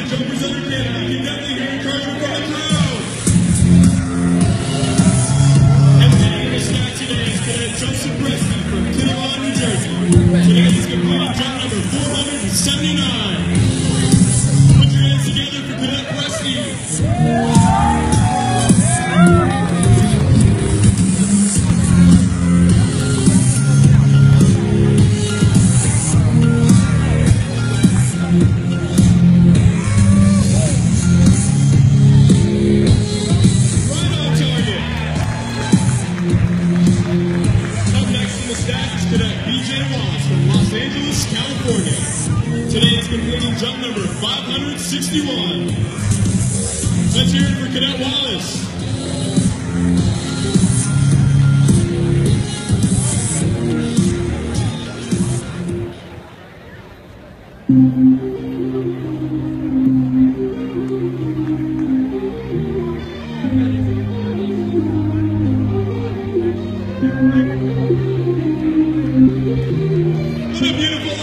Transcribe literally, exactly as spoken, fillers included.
the jumpers under Canada. You can definitely hear encouragement from the crowd. And leading the stack today is Cadet Joseph Preston from Kinnelon, New Jersey. Today he's completing jump number four hundred seventy-nine. Put your hands together for Cadet Preston. California. Today is completing jump number five hundred sixty-one. Let's hear it for Cadet Wallace. What a beautiful